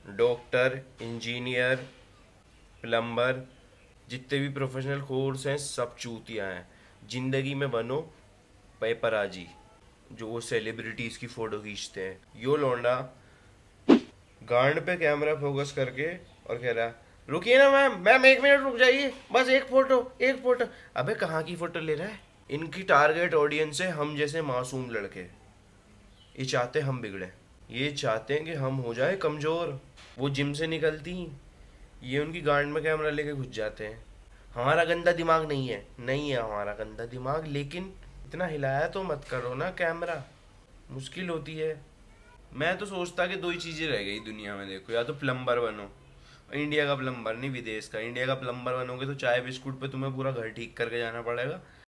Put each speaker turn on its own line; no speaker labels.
Doctor, engineer, plumber, जितने भी professional course हैं सब चूतिया हैं। जिंदगी में बनो पेपराजी, जो वो सेलिब्रिटीज की फोटो खींचते हैं। यो लौंडा गांड पे कैमरा फोकस करके और कह रहा, रुकिए ना मैम, मैम एक मिनट रुक जाइए, बस एक फोटो, एक फोटो। अबे कहाँ की फोटो ले रहा है? इनकी टारगेट ऑडियंस है हम जैसे मासूम लड़के। ये चाहते हम बिगड़े, ये चाहते हैं कि हम हो जाए कमज़ोर। वो जिम से निकलती, ये उनकी गांड में कैमरा लेके घुस जाते हैं। हमारा गंदा दिमाग नहीं है, नहीं है हमारा गंदा दिमाग, लेकिन इतना हिलाया तो मत करो ना कैमरा, मुश्किल होती है। मैं तो सोचता कि दो ही चीज़ें रह गई दुनिया में, देखो, या तो प्लम्बर बनो, इंडिया का प्लम्बर नहीं, विदेश का। इंडिया का प्लम्बर बनोगे तो चाय बिस्कुट पे तुम्हें पूरा घर ठीक करके जाना पड़ेगा।